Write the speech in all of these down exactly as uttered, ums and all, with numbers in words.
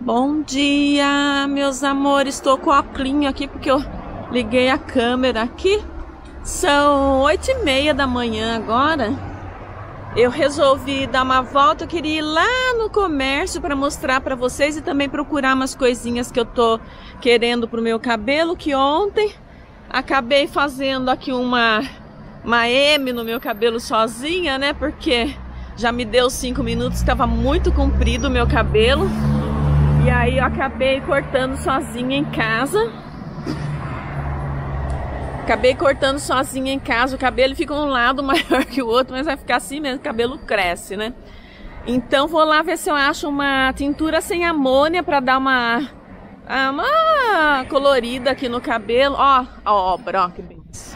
Bom dia, meus amores. Estou com o óculos aqui porque eu liguei a câmera aqui. São oito e meia da manhã agora. Eu resolvi dar uma volta. Eu queria ir lá no comércio para mostrar para vocês e também procurar umas coisinhas que eu tô querendo pro meu cabelo. Que ontem acabei fazendo aqui uma, uma M no meu cabelo sozinha, né? Porque já me deu cinco minutos, estava muito comprido o meu cabelo. E aí eu acabei cortando sozinha em casa. Acabei cortando sozinha em casa. O cabelo fica um lado maior que o outro, mas vai ficar assim mesmo, o cabelo cresce, né? Então vou lá ver se eu acho uma tintura sem amônia para dar uma, uma colorida aqui no cabelo. Ó, ó, ó, que beleza.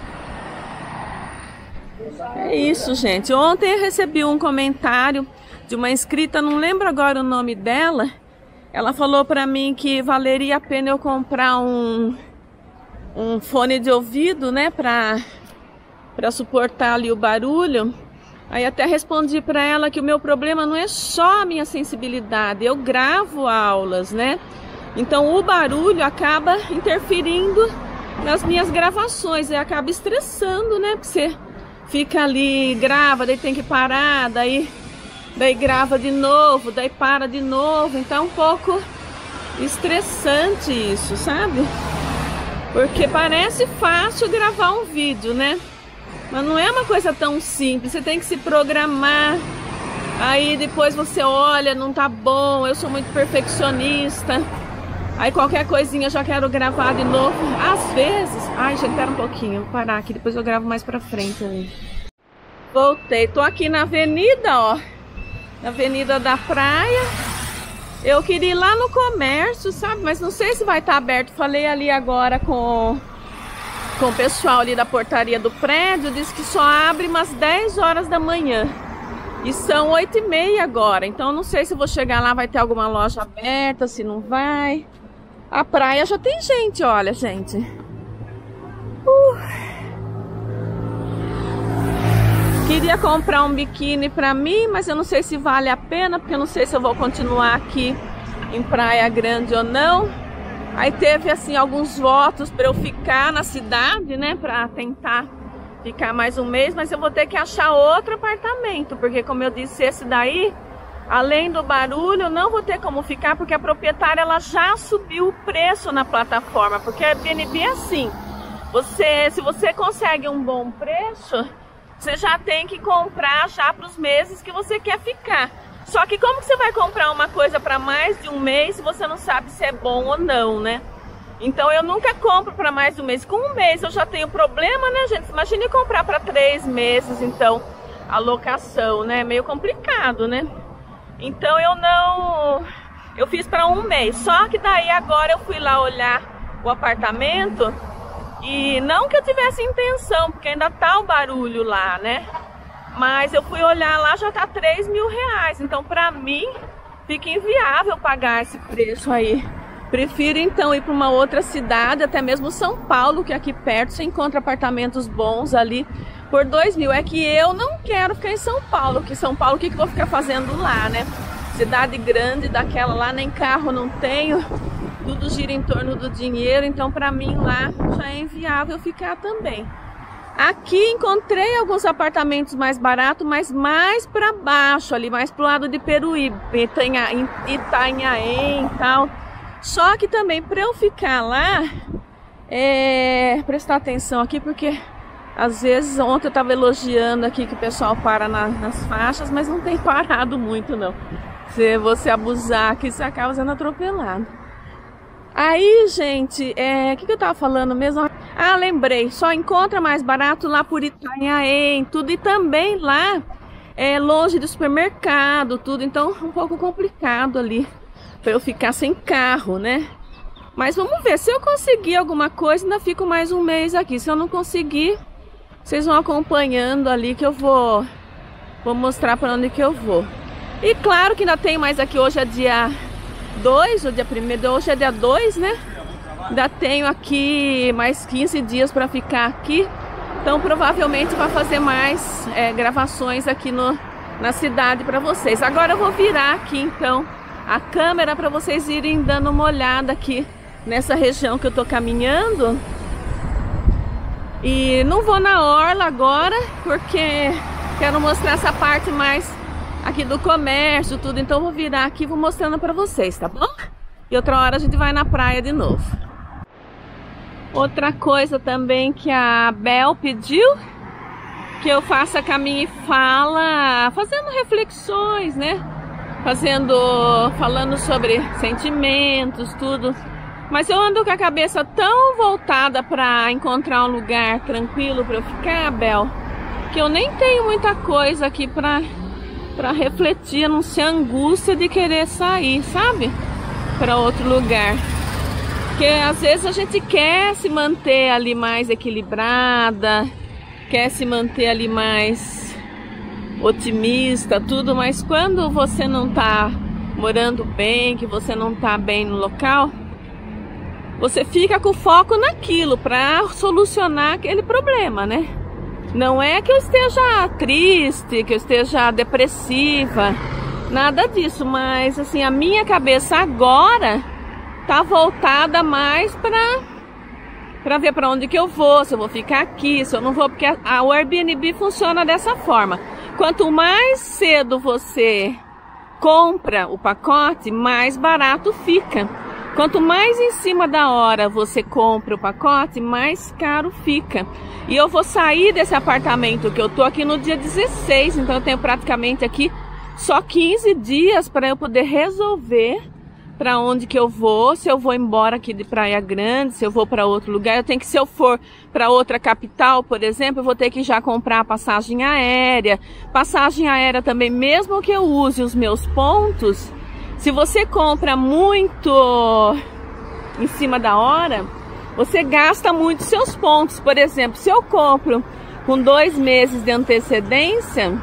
É isso, gente. Ontem eu recebi um comentário de uma inscrita, não lembro agora o nome dela. Ela falou pra mim que valeria a pena eu comprar um, um fone de ouvido, né, pra, pra suportar ali o barulho. Aí até respondi pra ela que o meu problema não é só a minha sensibilidade, eu gravo aulas, né? Então o barulho acaba interferindo nas minhas gravações e acaba estressando, né? Porque você fica ali, grava, daí tem que parar, daí... Daí grava de novo, daí para de novo. Então é um pouco estressante isso, sabe? Porque parece fácil gravar um vídeo, né? Mas não é uma coisa tão simples. Você tem que se programar. Aí depois você olha, não tá bom. Eu sou muito perfeccionista. Aí qualquer coisinha eu já quero gravar de novo. Às vezes... Ai, gente, espera um pouquinho. Vou parar aqui, depois eu gravo mais pra frente aí. Voltei. Tô aqui na avenida, ó. Na Avenida da Praia. Eu queria ir lá no comércio, sabe? Mas não sei se vai estar aberto. Falei ali agora com, com o pessoal ali da portaria do prédio. Disse que só abre umas dez horas da manhã. E são oito e meia agora. Então não sei se eu vou chegar lá, vai ter alguma loja aberta, se não vai. A praia já tem gente, olha, gente. Uh. Queria comprar um biquíni pra mim, mas eu não sei se vale a pena, porque eu não sei se eu vou continuar aqui em Praia Grande ou não. Aí teve, assim, alguns votos pra eu ficar na cidade, né, pra tentar ficar mais um mês, mas eu vou ter que achar outro apartamento, porque, como eu disse, esse daí, além do barulho, eu não vou ter como ficar, porque a proprietária, ela já subiu o preço na plataforma, porque a Airbnb é assim, você, se você consegue um bom preço... Você já tem que comprar já para os meses que você quer ficar. Só que como que você vai comprar uma coisa para mais de um mês se você não sabe se é bom ou não, né? Então eu nunca compro para mais de um mês. Com um mês eu já tenho problema, né, gente? Imagine comprar para três meses, então, a locação, né? Meio complicado, né? Então eu não... Eu fiz para um mês. Só que daí agora eu fui lá olhar o apartamento... E não que eu tivesse intenção, porque ainda tá o barulho lá, né? Mas eu fui olhar lá, já tá três mil reais. Então, pra mim, fica inviável pagar esse preço aí. Prefiro, então, ir pra uma outra cidade, até mesmo São Paulo, que é aqui perto. Você encontra apartamentos bons ali por dois mil. É que eu não quero ficar em São Paulo, porque São Paulo, o que, que eu vou ficar fazendo lá, né? Cidade grande daquela lá, nem carro não tenho. Tudo gira em torno do dinheiro, então para mim lá já é inviável ficar também. Aqui encontrei alguns apartamentos mais baratos, mas mais para baixo ali, mais pro lado de Peruíbe, Itanhaém e tal. Só que também para eu ficar lá, é, prestar atenção aqui, porque às vezes ontem eu estava elogiando aqui que o pessoal para na, nas faixas, mas não tem parado muito não. Se você abusar aqui, você acaba sendo atropelado. Aí, gente, é, o que, que eu tava falando mesmo? Ah, lembrei, só encontra mais barato lá por Itanhaém, tudo, e também lá é longe do supermercado, tudo, então um pouco complicado ali para eu ficar sem carro, né? Mas vamos ver, se eu conseguir alguma coisa, ainda fico mais um mês aqui. Se eu não conseguir, vocês vão acompanhando ali que eu vou, vou mostrar para onde que eu vou. E claro que ainda tem mais aqui, hoje é dia... dois, ou dia primeiro, hoje é dia dois, né? Ainda tenho aqui mais quinze dias para ficar aqui. Então provavelmente vai fazer mais é, gravações aqui no, na cidade para vocês. Agora eu vou virar aqui então a câmera para vocês irem dando uma olhada aqui nessa região que eu tô caminhando. E não vou na orla agora, porque quero mostrar essa parte mais aqui do comércio, tudo. Então eu vou virar aqui e vou mostrando para vocês, tá bom? E outra hora a gente vai na praia de novo. Outra coisa também que a Bel pediu, que eu faça caminho e fala, fazendo reflexões, né? Fazendo, falando sobre sentimentos, tudo. Mas eu ando com a cabeça tão voltada para encontrar um lugar tranquilo para eu ficar, Bel, que eu nem tenho muita coisa aqui para para refletir, a não ser a angústia de querer sair, sabe? Para outro lugar. Porque às vezes a gente quer se manter ali mais equilibrada, quer se manter ali mais otimista, tudo, mas quando você não tá morando bem, que você não tá bem no local, você fica com foco naquilo para solucionar aquele problema, né? Não é que eu esteja triste, que eu esteja depressiva, nada disso, mas assim, a minha cabeça agora tá voltada mais para para ver para onde que eu vou, se eu vou ficar aqui, se eu não vou, porque a, a, o Airbnb funciona dessa forma. Quanto mais cedo você compra o pacote, mais barato fica. Quanto mais em cima da hora você compra o pacote, mais caro fica. E eu vou sair desse apartamento que eu tô aqui no dia dezesseis, então eu tenho praticamente aqui só quinze dias para eu poder resolver para onde que eu vou, se eu vou embora aqui de Praia Grande, se eu vou para outro lugar. Eu tenho que, se eu for para outra capital, por exemplo, eu vou ter que já comprar a passagem aérea. Passagem aérea também, mesmo que eu use os meus pontos, se você compra muito em cima da hora, você gasta muito seus pontos. Por exemplo, se eu compro com dois meses de antecedência,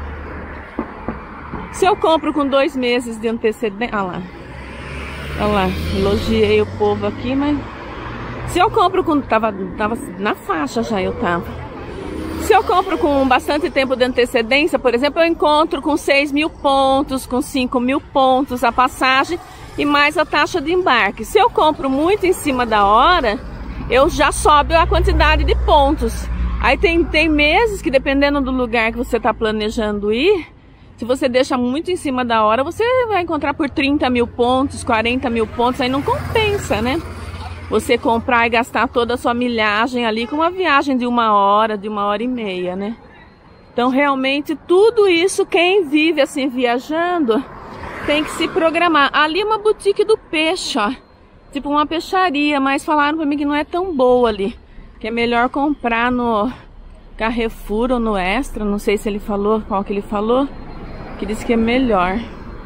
se eu compro com dois meses de antecedência, olha lá, olha lá, elogiei o povo aqui, mas se eu compro com, tava, tava na faixa já eu tava. Se eu compro com bastante tempo de antecedência, por exemplo, eu encontro com seis mil pontos, com cinco mil pontos a passagem e mais a taxa de embarque. Se eu compro muito em cima da hora, eu já sobe a quantidade de pontos. Aí tem, tem meses que, dependendo do lugar que você está planejando ir, se você deixa muito em cima da hora, você vai encontrar por trinta mil pontos, quarenta mil pontos, aí não compensa, né? Você comprar e gastar toda a sua milhagem ali com uma viagem de uma hora, de uma hora e meia, né? Então, realmente, tudo isso, quem vive assim, viajando, tem que se programar. Ali é uma boutique do peixe, ó. Tipo uma peixaria, mas falaram pra mim que não é tão boa ali. Que é melhor comprar no Carrefour ou no Extra, não sei se ele falou, qual que ele falou. Que disse que é melhor.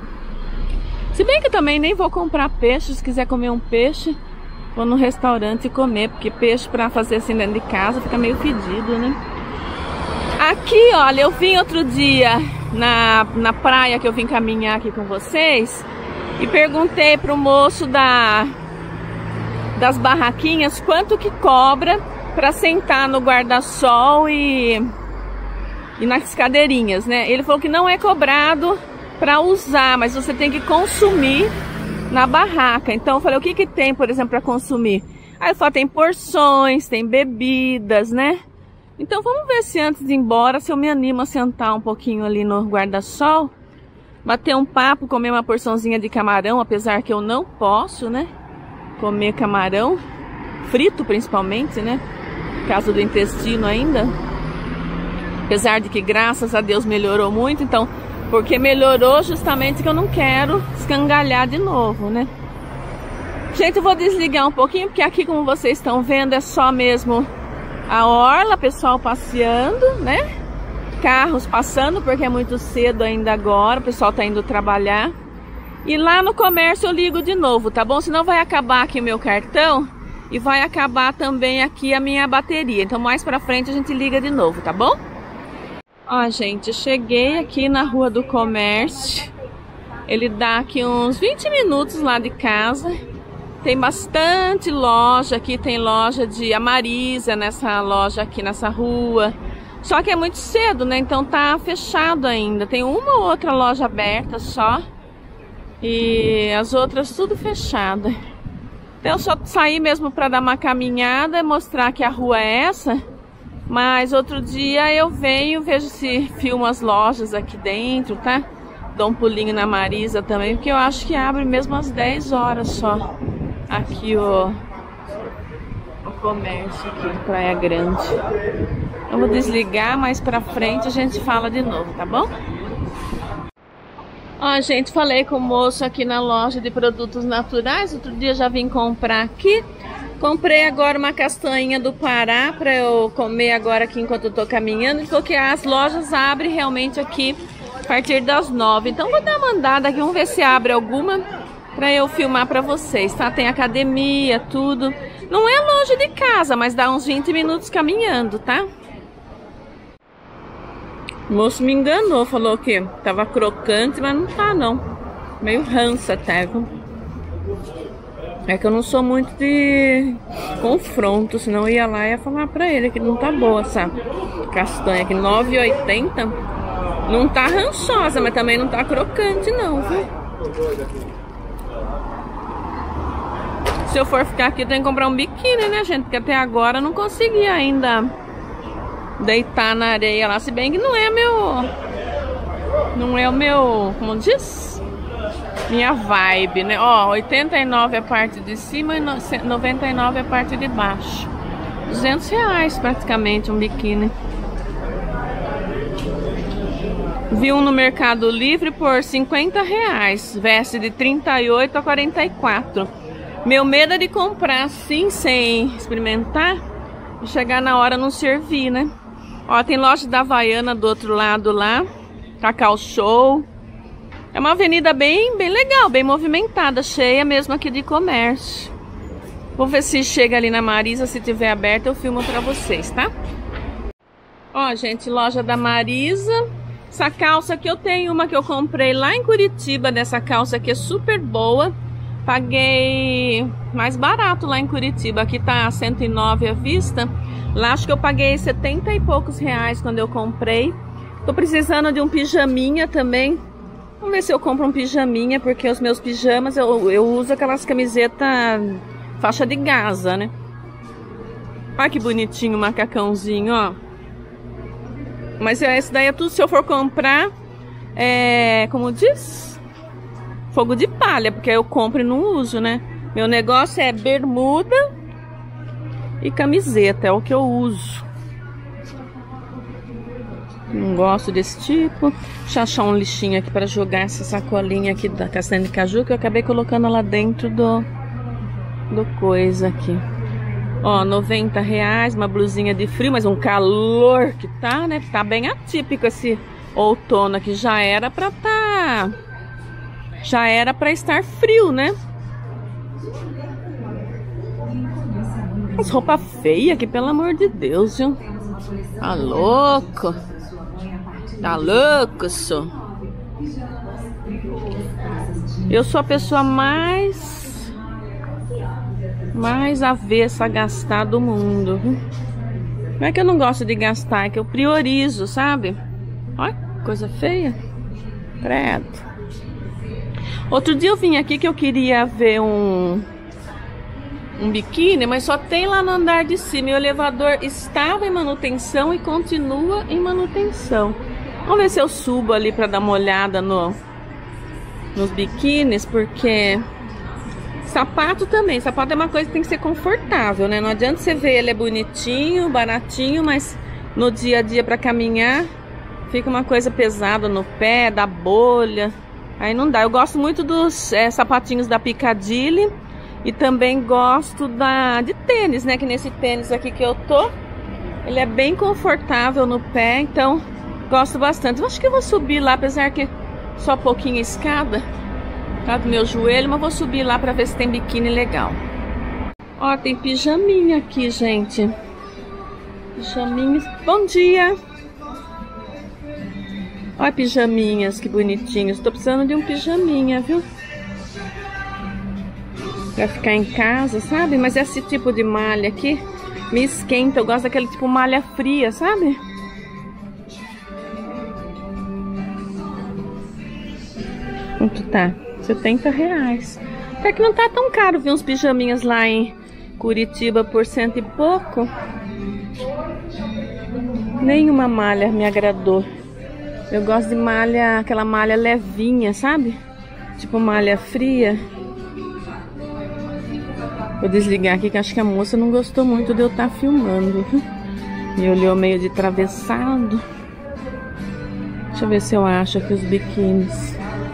Se bem que eu também nem vou comprar peixe, se quiser comer um peixe, vou no restaurante comer, porque peixe pra fazer assim dentro de casa fica meio fedido, né? Aqui, olha, eu vim outro dia na, na praia que eu vim caminhar aqui com vocês e perguntei pro moço da, das barraquinhas quanto que cobra pra sentar no guarda-sol e, e nas cadeirinhas, né? Ele falou que não é cobrado pra usar, mas você tem que consumir na barraca. Então eu falei, o que que tem, por exemplo, para consumir? Aí eu falei, tem porções, tem bebidas, né? Então vamos ver se antes de ir embora, se eu me animo a sentar um pouquinho ali no guarda-sol, bater um papo, comer uma porçãozinha de camarão, apesar que eu não posso, né? Comer camarão, frito principalmente, né? Caso do intestino ainda. Apesar de que, graças a Deus, melhorou muito, então... Porque melhorou justamente que eu não quero escangalhar de novo, né? Gente, eu vou desligar um pouquinho, porque aqui, como vocês estão vendo, é só mesmo a orla, pessoal passeando, né? Carros passando, porque é muito cedo ainda agora, o pessoal tá indo trabalhar. E lá no comércio eu ligo de novo, tá bom? Senão vai acabar aqui o meu cartão e vai acabar também aqui a minha bateria. Então mais pra frente a gente liga de novo, tá bom? Ó, gente, cheguei aqui na Rua do Comércio. Ele dá aqui uns vinte minutos lá de casa. Tem bastante loja aqui, tem loja de Marisa nessa loja aqui nessa rua. Só que é muito cedo, né? Então tá fechado ainda. Tem uma ou outra loja aberta só. E as outras tudo fechada. Então eu só saí mesmo para dar uma caminhada, mostrar que a rua é essa. Mas outro dia eu venho, vejo se filmo as lojas aqui dentro, tá? Dou um pulinho na Marisa também, porque eu acho que abre mesmo às dez horas só. Aqui o, o comércio aqui, Praia Grande. Eu vou desligar, mais pra frente a gente fala de novo, tá bom? Ó, gente, falei com o moço aqui na loja de produtos naturais. Outro dia já vim comprar aqui. Comprei agora uma castanha do Pará para eu comer agora aqui enquanto eu tô caminhando, porque as lojas abrem realmente aqui a partir das nove. Então vou dar uma andada aqui, vamos ver se abre alguma para eu filmar para vocês, tá? Tem academia, tudo. Não é longe de casa, mas dá uns vinte minutos caminhando, tá? O moço me enganou, falou que tava crocante, mas não tá não. Meio rança até, viu? É que eu não sou muito de confronto, senão eu ia lá e ia falar pra ele que não tá boa essa castanha aqui, nove e oitenta. Não tá rançosa, mas também não tá crocante não, viu? Se eu for ficar aqui, eu tenho que comprar um biquíni, né, gente? Porque até agora eu não consegui ainda deitar na areia lá, se bem que não é meu... Não é o meu... Como diz? Minha vibe, né? Ó, oitenta e nove a parte de cima e noventa e nove a parte de baixo. duzentos reais praticamente um biquíni. Vi um no Mercado Livre por cinquenta reais. Veste de trinta e oito a quarenta e quatro. Meu medo é de comprar assim, sem experimentar, e chegar na hora não servir, né? Ó, tem loja da Havaiana do outro lado lá. Cacau Show. É uma avenida bem, bem legal, bem movimentada, cheia mesmo aqui de comércio. Vou ver se chega ali na Marisa, se tiver aberto eu filmo pra vocês, tá? Ó, gente, loja da Marisa. Essa calça aqui eu tenho uma que eu comprei lá em Curitiba, dessa calça aqui é super boa. Paguei mais barato lá em Curitiba, aqui tá cento e nove à vista. Lá acho que eu paguei setenta e poucos reais quando eu comprei. Tô precisando de um pijaminha também. Vamos ver se eu compro um pijaminha, porque os meus pijamas eu, eu uso aquelas camisetas faixa de Gaza, né? Olha que bonitinho o macacãozinho, ó. Mas esse daí é tudo, se eu for comprar, é, como diz? Fogo de palha, porque eu compro e não uso, né? Meu negócio é bermuda e camiseta, é o que eu uso. Não gosto desse tipo. Deixa eu achar um lixinho aqui para jogar essa sacolinha aqui da castanha de caju, que eu acabei colocando lá dentro do, do coisa aqui. Ó, noventa reais, uma blusinha de frio, mas um calor que tá, né? Tá bem atípico esse outono aqui. Já era pra tá... Já era pra estar frio, né? As roupas feias aqui, pelo amor de Deus, viu? Tá louco? Tá louco, só. Eu sou a pessoa mais mais avessa a gastar do mundo. Não é que eu não gosto de gastar, é que eu priorizo, sabe? Olha, coisa feia. Credo. Outro dia eu vim aqui que eu queria ver um um biquíni, mas só tem lá no andar de cima. E o elevador estava em manutenção e continua em manutenção. Vamos ver se eu subo ali para dar uma olhada no, nos biquínis, porque sapato também. Sapato é uma coisa que tem que ser confortável, né? Não adianta você ver ele é bonitinho, baratinho, mas no dia a dia para caminhar fica uma coisa pesada no pé, dá bolha. Aí não dá. Eu gosto muito dos é, sapatinhos da Piccadilly e também gosto da, de tênis, né? Que nesse tênis aqui que eu tô, ele é bem confortável no pé, então gosto bastante. Eu acho que eu vou subir lá, apesar que só pouquinho escada, tá do meu joelho, mas vou subir lá pra ver se tem biquíni legal. Ó, tem pijaminha aqui, gente. Pijaminhas. Bom dia! Olha pijaminhas, que bonitinhos. Tô precisando de um pijaminha, viu? Pra ficar em casa, sabe? Mas esse tipo de malha aqui me esquenta. Eu gosto daquele tipo malha fria, sabe? Quanto tá? setenta reais. Até que não tá tão caro. Vi uns pijaminhas lá em Curitiba por cento e pouco. Nenhuma malha me agradou. Eu gosto de malha, aquela malha levinha, sabe? Tipo malha fria. Vou desligar aqui que acho que a moça não gostou muito de eu estar filmando. Me olhou meio de travessado. Deixa eu ver se eu acho aqui os biquínis.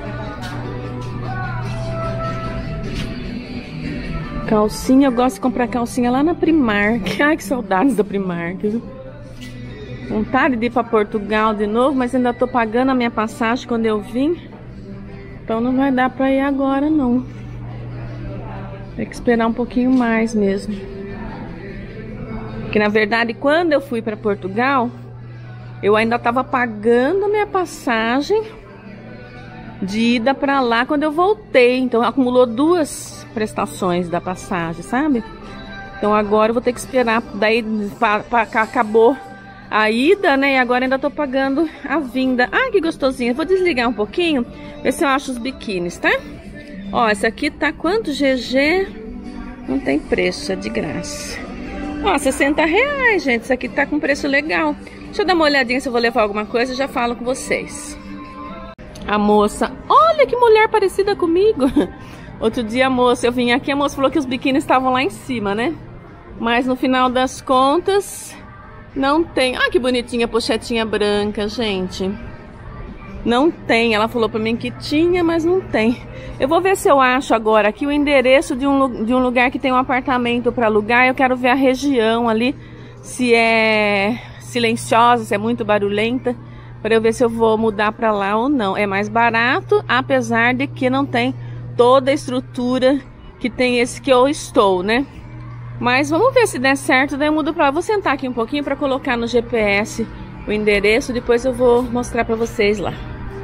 Calcinha, eu gosto de comprar calcinha lá na Primark. Ai, que saudades da Primark, viu? Vontade de ir para Portugal de novo, mas ainda tô pagando a minha passagem quando eu vim. Então não vai dar para ir agora, não. Tem que esperar um pouquinho mais mesmo. Porque na verdade, quando eu fui para Portugal, eu ainda tava pagando a minha passagem de ida para lá quando eu voltei. Então acumulou duas prestações da passagem, sabe? Então agora eu vou ter que esperar. Daí pra, pra, acabou a ida, né? E agora ainda tô pagando a vinda. Ah, que gostosinho. Vou desligar um pouquinho, ver se eu acho os biquínis, tá? Ó, essa aqui tá quanto? G G? Não tem preço, é de graça. Ó, sessenta reais, gente. Isso aqui tá com preço legal. Deixa eu dar uma olhadinha se eu vou levar alguma coisa e já falo com vocês. A moça... Olha que mulher parecida comigo. Outro dia a moça, eu vim aqui, a moça falou que os biquínis estavam lá em cima, né? Mas no final das contas, não tem. Ah, que bonitinha a pochetinha branca, gente. Não tem. Ela falou pra mim que tinha, mas não tem. Eu vou ver se eu acho agora aqui o endereço de um, de um lugar que tem um apartamento para alugar. Eu quero ver a região ali, se é silenciosa, se é muito barulhenta, para eu ver se eu vou mudar para lá ou não. É mais barato, apesar de que não tem toda a estrutura que tem esse que eu estou, né? Mas vamos ver se der certo, daí eu mudo pra lá. Vou sentar aqui um pouquinho para colocar no G P S o endereço, depois eu vou mostrar para vocês lá.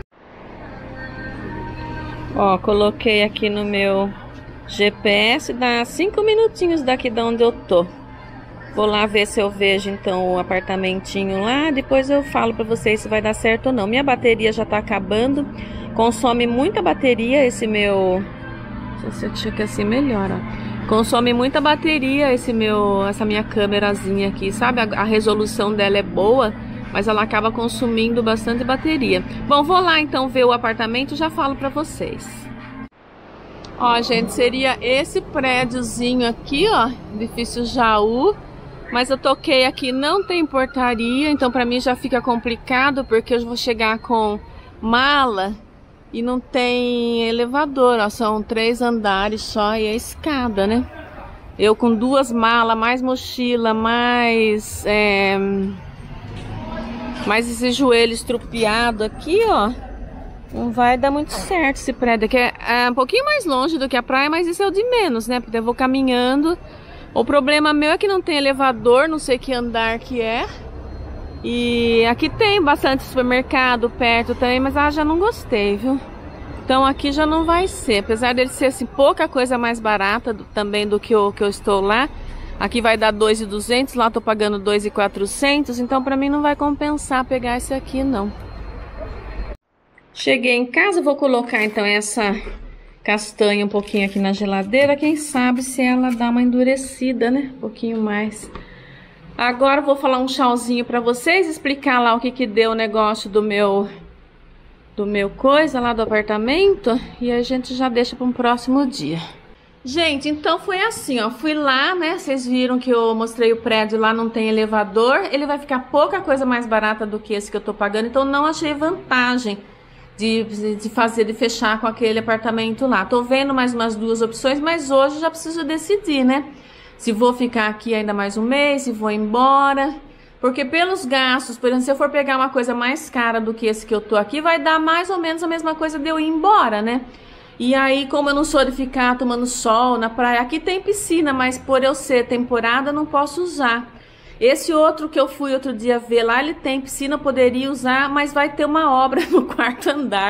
Ó, coloquei aqui no meu G P S, dá cinco minutinhos daqui de onde eu tô. Vou lá ver se eu vejo então o apartamentinho lá, depois eu falo para vocês se vai dar certo ou não. Minha bateria já tá acabando. Consome muita bateria esse meu... Deixa eu checar assim melhor, ó. Consome muita bateria esse meu, essa minha câmerazinha aqui, sabe? A, a resolução dela é boa, mas ela acaba consumindo bastante bateria. Bom, vou lá então ver o apartamento e já falo pra vocês. Ó, gente, seria esse prédiozinho aqui, ó, edifício Jaú. Mas eu toquei aqui, não tem portaria, então pra mim já fica complicado, porque eu vou chegar com mala... E não tem elevador, ó, são três andares só e é escada, né? Eu com duas malas, mais mochila, mais... É, mais esse joelho estrupiado aqui, ó. Não vai dar muito certo esse prédio aqui. É, é um pouquinho mais longe do que a praia, mas isso é o de menos, né? Porque eu vou caminhando. O problema meu é que não tem elevador, não sei que andar que é. E aqui tem bastante supermercado perto também, mas ah, já não gostei, viu? Então aqui já não vai ser, apesar dele ser assim, pouca coisa mais barata do, também do que eu, que eu estou lá. Aqui vai dar dois mil e duzentos, lá eu tô pagando dois mil e quatrocentos, então pra mim não vai compensar pegar esse aqui não. Cheguei em casa, vou colocar então essa castanha um pouquinho aqui na geladeira, quem sabe se ela dá uma endurecida, né? Um pouquinho mais. Agora eu vou falar um tchauzinho pra vocês, explicar lá o que que deu o negócio do meu do meu coisa lá do apartamento e a gente já deixa para um próximo dia. Gente, então foi assim, ó, fui lá, né, vocês viram que eu mostrei o prédio lá, não tem elevador, ele vai ficar pouca coisa mais barata do que esse que eu tô pagando, então não achei vantagem de, de fazer, de fechar com aquele apartamento lá. Tô vendo mais umas duas opções, mas hoje já preciso decidir, né? Se vou ficar aqui ainda mais um mês, se vou embora. Porque pelos gastos, por exemplo, se eu for pegar uma coisa mais cara do que esse que eu tô aqui, vai dar mais ou menos a mesma coisa de eu ir embora, né? E aí, como eu não sou de ficar tomando sol na praia, aqui tem piscina, mas por eu ser temporada, não posso usar. Esse outro que eu fui outro dia ver lá, ele tem piscina, eu poderia usar, mas vai ter uma obra no quarto andar.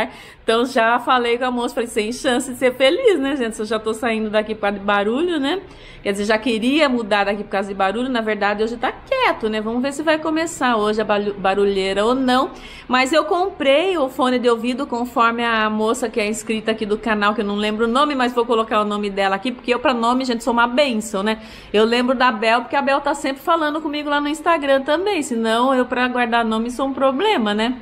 Então já falei com a moça, falei, sem chance de ser feliz, né, gente? Se eu já tô saindo daqui por causa de barulho, né? Quer dizer, já queria mudar daqui por causa de barulho, na verdade hoje tá quieto, né? Vamos ver se vai começar hoje a barulheira ou não. Mas eu comprei o fone de ouvido conforme a moça que é inscrita aqui do canal, que eu não lembro o nome, mas vou colocar o nome dela aqui, porque eu pra nome, gente, sou uma bênção, né? Eu lembro da Bel, porque a Bel tá sempre falando comigo lá no Instagram também, senão eu pra guardar nome sou um problema, né?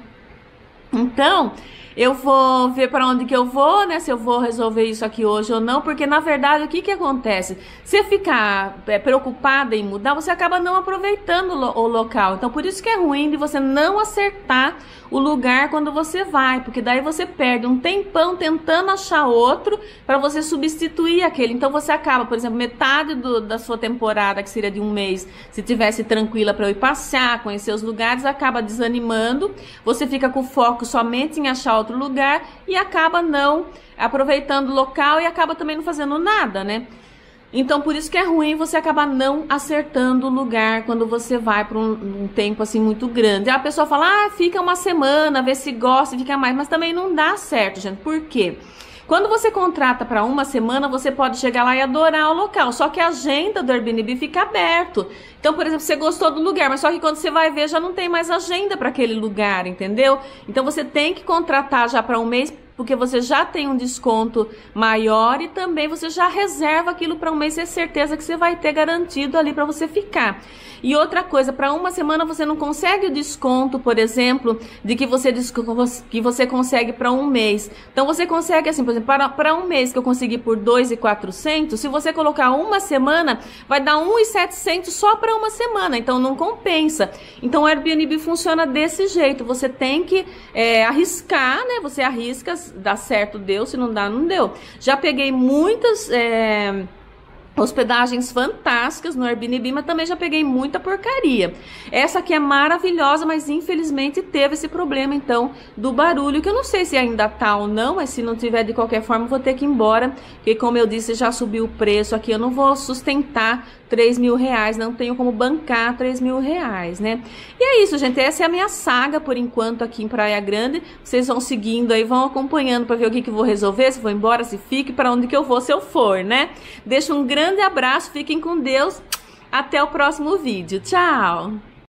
Então, eu vou ver para onde que eu vou, né? Se eu vou resolver isso aqui hoje ou não, porque na verdade o que que acontece? Se ficar é, preocupada em mudar, você acaba não aproveitando lo o local. Então, por isso que é ruim de você não acertar o lugar quando você vai, porque daí você perde um tempão tentando achar outro para você substituir aquele. Então você acaba, por exemplo, metade do, da sua temporada, que seria de um mês, se tivesse tranquila para eu ir passear, conhecer os lugares, acaba desanimando, você fica com foco somente em achar outro lugar e acaba não aproveitando o local e acaba também não fazendo nada, né? Então, por isso que é ruim você acabar não acertando o lugar quando você vai por um, um tempo assim muito grande. Aí a pessoa fala, ah, fica uma semana, vê se gosta, fica mais. Mas também não dá certo, gente. Por quê? Quando você contrata para uma semana, você pode chegar lá e adorar o local. Só que a agenda do Airbnb fica aberto. Então, por exemplo, você gostou do lugar, mas só que quando você vai ver, já não tem mais agenda para aquele lugar, entendeu? Então, você tem que contratar já para um mês, porque você já tem um desconto maior e também você já reserva aquilo para um mês, ter certeza que você vai ter garantido ali para você ficar. E outra coisa, para uma semana você não consegue o desconto, por exemplo, de que você, que você consegue para um mês. Então você consegue assim, por exemplo, para, para um mês que eu consegui por dois mil e quatrocentos, se você colocar uma semana, vai dar um mil e setecentos só para uma semana, então não compensa. Então o Airbnb funciona desse jeito, você tem que é, arriscar, né? Você arrisca, dá certo, deu, se não dá, não deu. Já peguei muitas é, hospedagens fantásticas no Airbnb, mas também já peguei muita porcaria. Essa aqui é maravilhosa, mas infelizmente teve esse problema, então, do barulho, que eu não sei se ainda tá ou não, mas se não tiver, de qualquer forma, vou ter que ir embora, porque como eu disse, já subiu o preço aqui, eu não vou sustentar três mil reais, não tenho como bancar três mil reais, né? E é isso, gente, essa é a minha saga, por enquanto, aqui em Praia Grande. Vocês vão seguindo aí, vão acompanhando para ver o que que eu vou resolver, se vou embora, se fique, para onde que eu vou, se eu for, né? Deixo um grande abraço, fiquem com Deus, até o próximo vídeo, tchau!